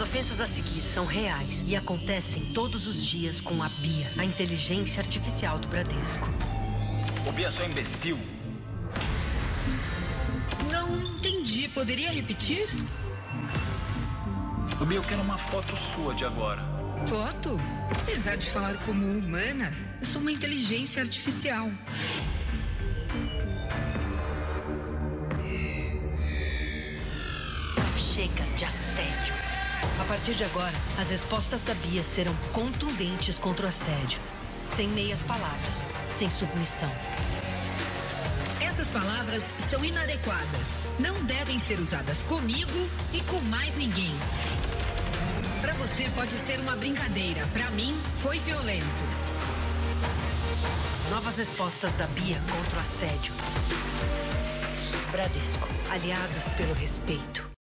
ofensas a seguir são reais e acontecem todos os dias com a Bia, a inteligência artificial do Bradesco. O Bia é só imbecil. Não entendi. Poderia repetir? O Bia, eu quero uma foto sua de agora. Foto? Apesar de falar como humana, eu sou uma inteligência artificial. Chega de assédio. A partir de agora, as respostas da Bia serão contundentes contra o assédio. Sem meias palavras, sem submissão. Essas palavras são inadequadas. Não devem ser usadas comigo e com mais ninguém. Para você pode ser uma brincadeira. Para mim, foi violento. Novas respostas da Bia contra o assédio. Bradesco. Aliados pelo respeito.